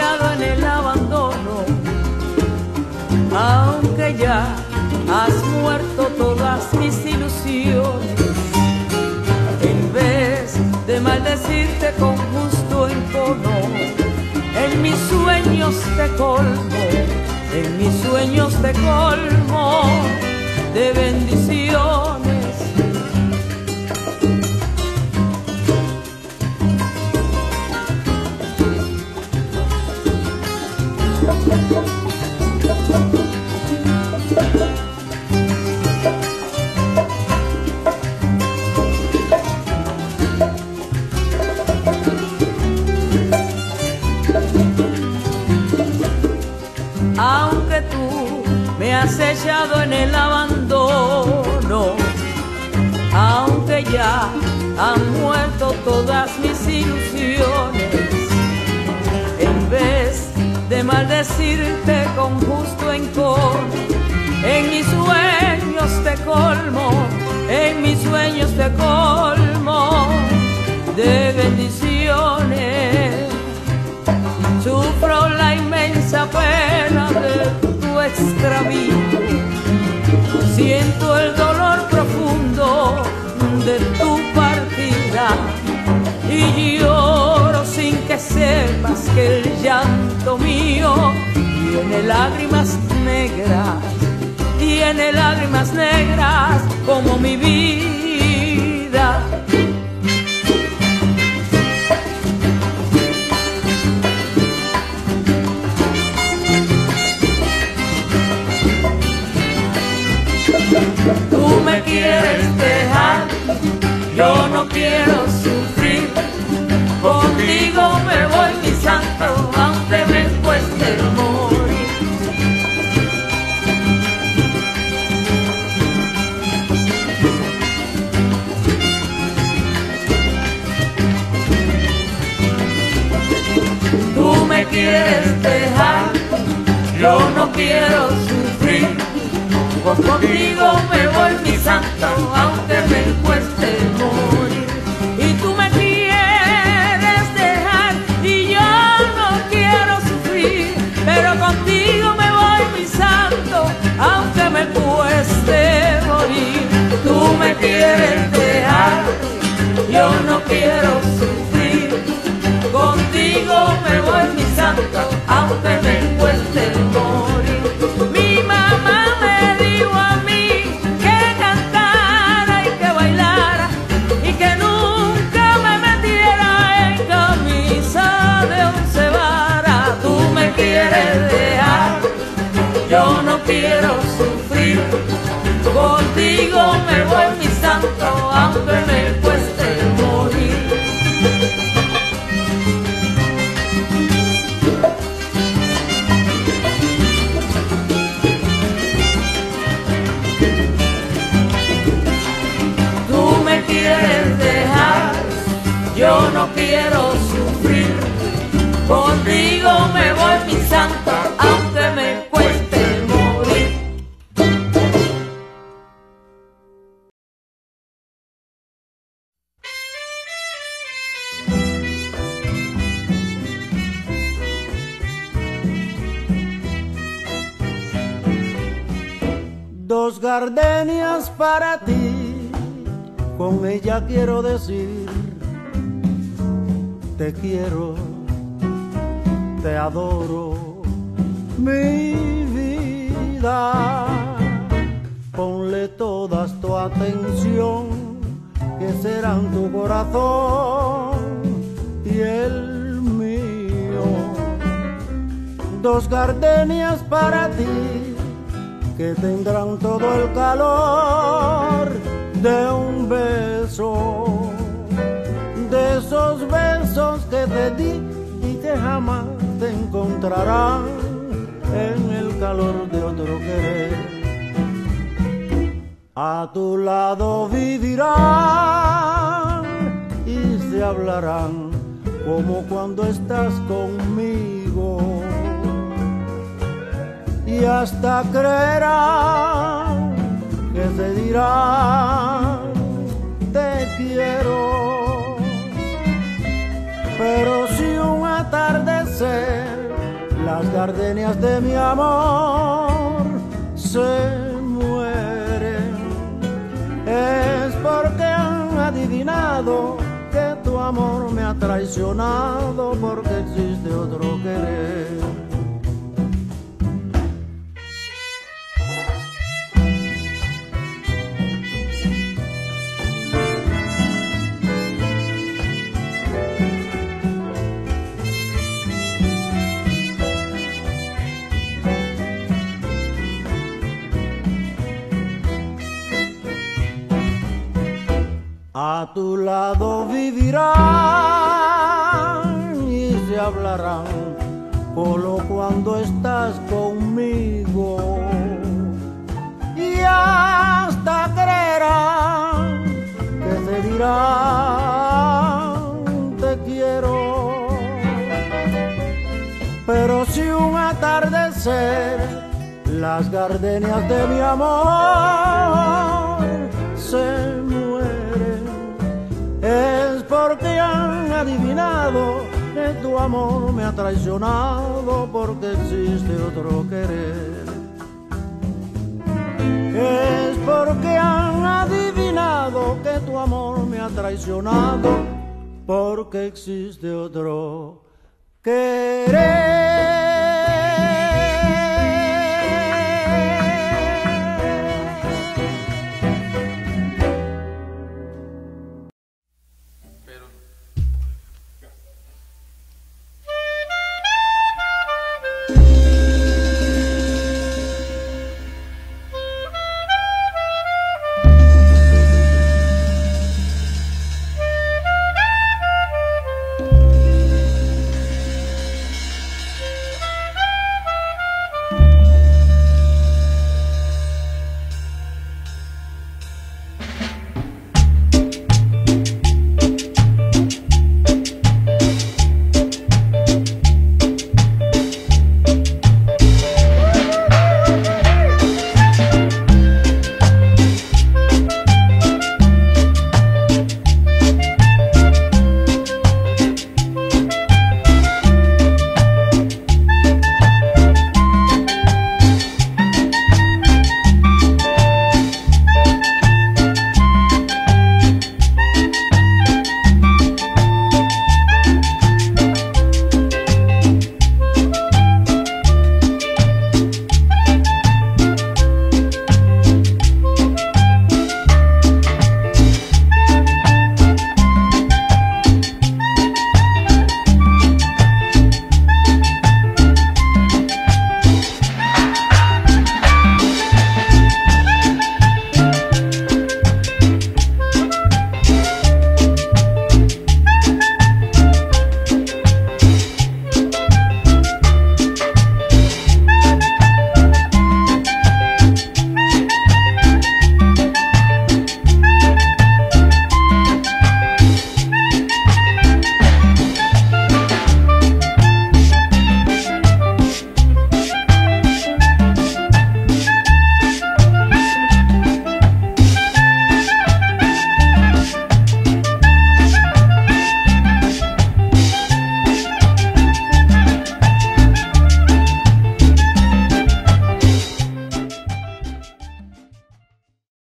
asediado en el abandono, aunque ya has muerto todas mis ilusiones. En vez de maldecirte con justo entono, en mis sueños te colmo, en mis sueños te colmo de bendiciones. Aunque tú me has echado en el abandono, aunque ya han muerto todas mis ilusiones, en vez de maldecirte con justo encono, en mis sueños te colmo, en mis sueños te colmo de bendiciones. Sufro la inmensa pena de tu extravío, siento el dolor profundo de tu partida y lloro sin que sepas que el llanto mío tiene lágrimas negras como mi vida. Tú me quieres dejar, yo no quiero sufrir. Contigo me voy, mi santo, aunque me cueste morir. Tú me quieres dejar, yo no quiero sufrir. Contigo me voy, mi santo, aunque me cueste morir. Y tú me quieres dejar y yo no quiero sufrir, pero contigo me voy, mi santo, aunque me cueste morir. Tú me quieres dejar, yo no quiero sufrir. Contigo me voy, mi santo, aunque me cueste morir. Mi mamá me dijo a mí que cantara y que bailara y que nunca me metiera en camisa de 11 varas. Tú me quieres dejar, yo no quiero sufrir. Contigo me voy, mi santo, aunque me cueste morir. Quieres dejar, yo no quiero sufrir. Contigo me voy, mi santo, aunque me cueste morir. Dos gardenias para ti, con ella quiero decir: te quiero, te adoro, mi vida. Ponle toda tu atención, que serán tu corazón y el mío. Dos gardenias para ti, que tendrán todo el calor de un beso, de esos besos que te di y que jamás te encontrarán en el calor de otro querer. A tu lado vivirán y se hablarán como cuando estás conmigo, y hasta creerán que se dirán te quiero. Pero si un atardecer las gardenias de mi amor se mueren. Es porque han adivinado que tu amor me ha traicionado, porque existe otro querer. A tu lado vivirán y se hablarán solo cuando estás conmigo, y hasta creerán que te dirán te quiero. Pero si un atardecer las gardenias de mi amor se mueren, es porque han adivinado que tu amor me ha traicionado, porque existe otro querer. Es porque han adivinado que tu amor me ha traicionado, porque existe otro querer.